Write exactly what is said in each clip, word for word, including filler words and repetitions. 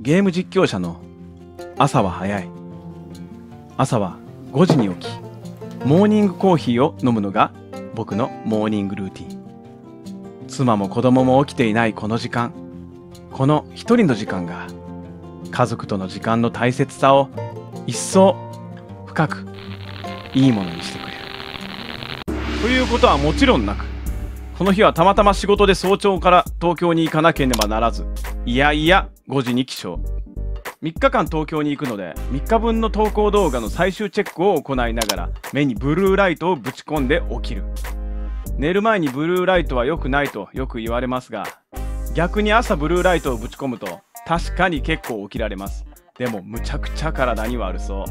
ゲーム実況者の朝は早い。朝はごじに起き、モーニングコーヒーを飲むのが僕のモーニングルーティン。妻も子供も起きていないこの時間、この一人の時間が家族との時間の大切さを一層深くいいものにしてくれる。ということはもちろんなく、この日はたまたま仕事で早朝から東京に行かなければならず、いやいやごじに起床。みっかかん東京に行くので、みっかぶんの投稿動画の最終チェックを行いながら目にブルーライトをぶち込んで起きる。寝る前にブルーライトは良くないとよく言われますが、逆に朝ブルーライトをぶち込むと確かに結構起きられます。でもむちゃくちゃ体に悪そう。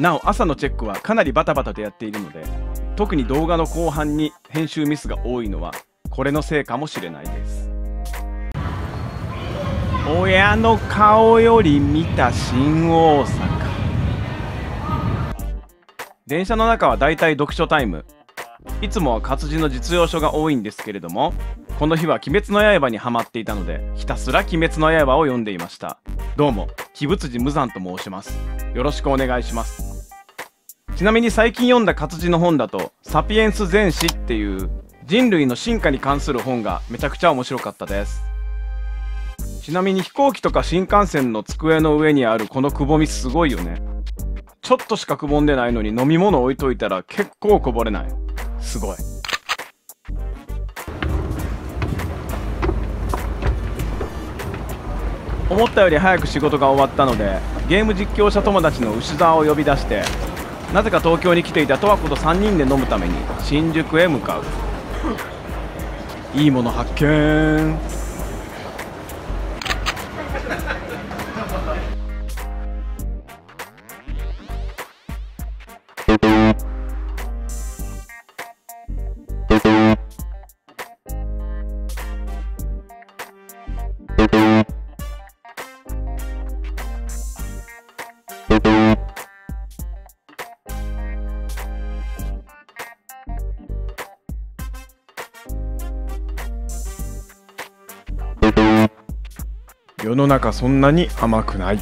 なお朝のチェックはかなりバタバタとやっているので、特に動画の後半に編集ミスが多いのはこれのせいかもしれないです。親の顔より見た新大阪。電車の中はだいたい読書タイム。いつもは活字の実用書が多いんですけれども、この日は鬼滅の刃にハマっていたので、ひたすら鬼滅の刃を読んでいました。どうも鬼仏寺無惨と申します。よろしくお願いします。ちなみに最近読んだ活字の本だとサピエンス全史っていう人類の進化に関する本がめちゃくちゃ面白かったです。ちなみに飛行機とか新幹線の机の上にあるこのくぼみすごいよね。ちょっとしかくぼんでないのに飲み物置いといたら結構こぼれない。すごい。思ったより早く仕事が終わったので、ゲーム実況者友達の牛沢を呼び出して、なぜか東京に来ていた十和子とさんにんで飲むために新宿へ向かう。いいもの発見。世の中そんなに甘くない。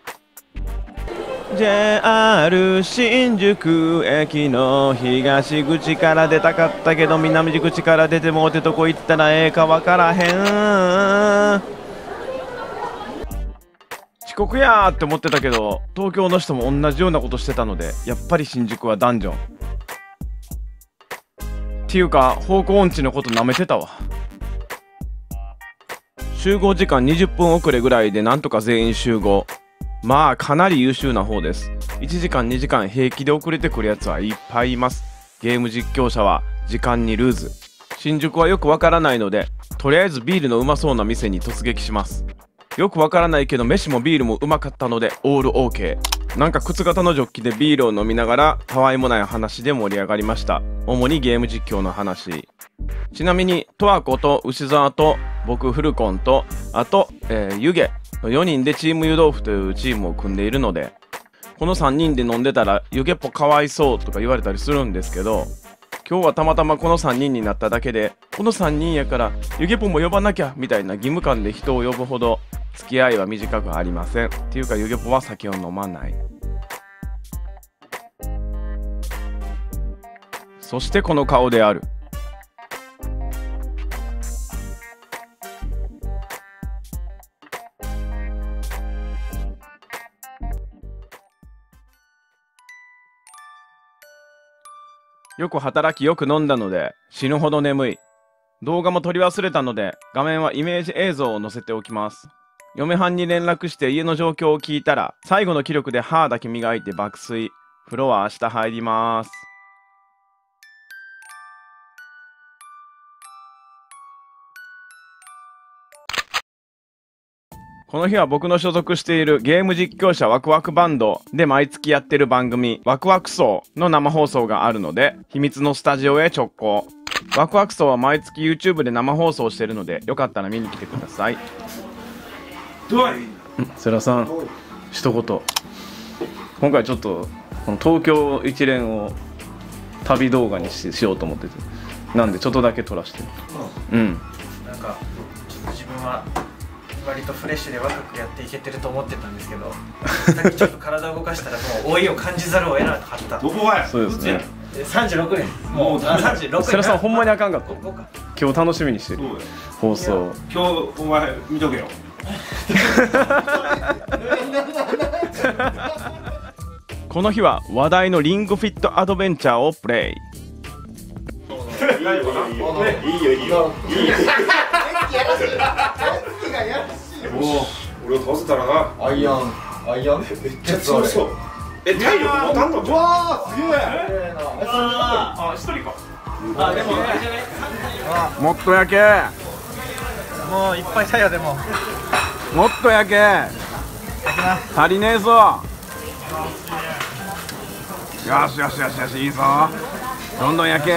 ジェイアール 新宿駅の東口から出たかったけど、南口から出てもうてどこ行ったらええかわからへん。遅刻やーって思ってたけど、東京の人も同じようなことしてたので、やっぱり新宿はダンジョンっていうか方向音痴のことなめてたわ。集合時間にじゅっぷん遅れぐらいでなんとか全員集合。まあかなり優秀な方です。いちじかんにじかん平気で遅れてくるやつはいっぱいいます。ゲーム実況者は時間にルーズ。新宿はよくわからないので、とりあえずビールのうまそうな店に突撃します。よくわからないけど飯もビールもうまかったのでオールオーケー。なんか靴型のジョッキでビールを飲みながらたわいもない話で盛り上がりました。主にゲーム実況の話。ちなみに十和子と牛沢と僕フルコンとあと、えー、湯気のよにんでチーム湯豆腐というチームを組んでいるので、このさんにんで飲んでたら湯気っぽかわいそうとか言われたりするんですけど、今日はたまたまこのさんにんになっただけで、このさんにんやから湯気っぽも呼ばなきゃみたいな義務感で人を呼ぶほど付き合いは短くありません。っていうか湯気っぽは酒を飲まない。そしてこの顔である。よく働きよく飲んだので死ぬほど眠い。動画も撮り忘れたので画面はイメージ映像を載せておきます。嫁はんに連絡して家の状況を聞いたら、最後の気力で歯だけ磨いて爆睡。風呂は明日入ります。この日は僕の所属しているゲーム実況者ワクワクバンドで毎月やってる番組ワクワク層の生放送があるので、秘密のスタジオへ直行。ワクワク層は毎月 YouTube で生放送してるので、よかったら見に来てください。世良さん、一言。今回ちょっとこの東京一連を旅動画に し, しようと思ってて、なんでちょっとだけ撮らせて。 うん、うん、なんかちょっと自分は割とフレッシュで若くやっていけてると思ってたんですけど、さっきちょっと体を動かしたらもう老いを感じざるを得なかった。 どこがや。 そうですね。 さんじゅうろくねん。もうさんじゅうろくねん。 設楽さんほんまにあかんかった。今日楽しみにしてる放送。 今日お前見とけよ。 この日は話題のリングフィットアドベンチャーをプレイ。 いいよいいよいいよいいよいいよ。もう俺を倒せたらな。 アイアンアイアンめっちゃ強そう。 え、体力持たんのじゃん。 わーすげえ。 あ、一人か。 あ、でももっとやけ。 もういっぱいだよ。でももっとやけ。足りねえぞ。よしよしよしよし、いいぞ。どんどんやけ。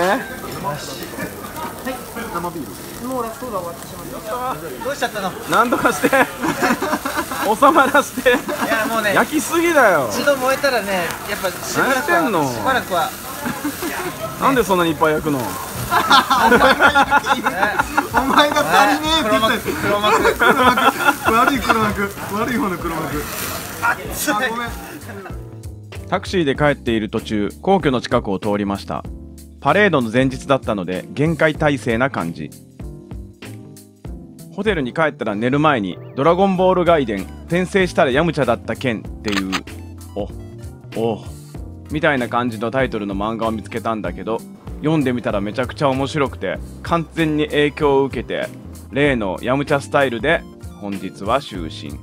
生ビール。もうラストが終わってしまいました。どうしちゃったの？ なんとかして収まらせて。 いやもうね、 焼きすぎだよ。 一度燃えたらね、やっぱしばらく何やってんのはしばらくはなんでそんなにいっぱい焼くの？ お前が足りねえって言ったよ。 黒幕黒幕悪い黒幕、悪い方の黒幕。あ、ごめん。 タクシーで帰っている途中、皇居の近くを通りました。パレードの前日だったので厳戒態勢な感じ。ホテルに帰ったら寝る前にドラゴンボール外伝転生したらヤムチャだった剣っていうおおみたいな感じのタイトルの漫画を見つけたんだけど、読んでみたらめちゃくちゃ面白くて完全に影響を受けて例のヤムチャスタイルで本日は就寝。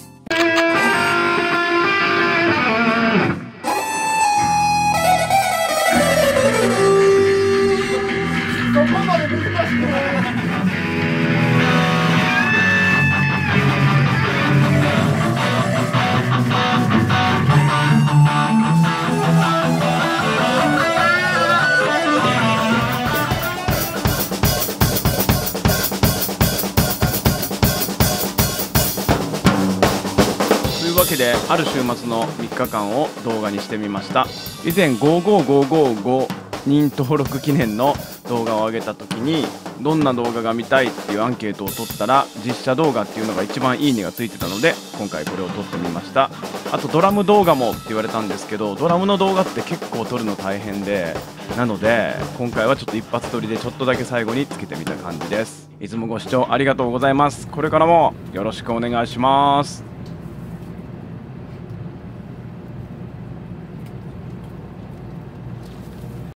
というわけで、ある週末のみっかかんを動画にしてみました。以前ごじゅうご、ごひゃくごじゅうご人登録記念の動画を上げた時にどんな動画が見たいっていうアンケートを取ったら実写動画っていうのが一番いいねがついてたので今回これを撮ってみました。あとドラム動画もって言われたんですけど、ドラムの動画って結構撮るの大変で、なので今回はちょっと一発撮りでちょっとだけ最後につけてみた感じです。いつもご視聴ありがとうございます。これからもよろしくお願いします。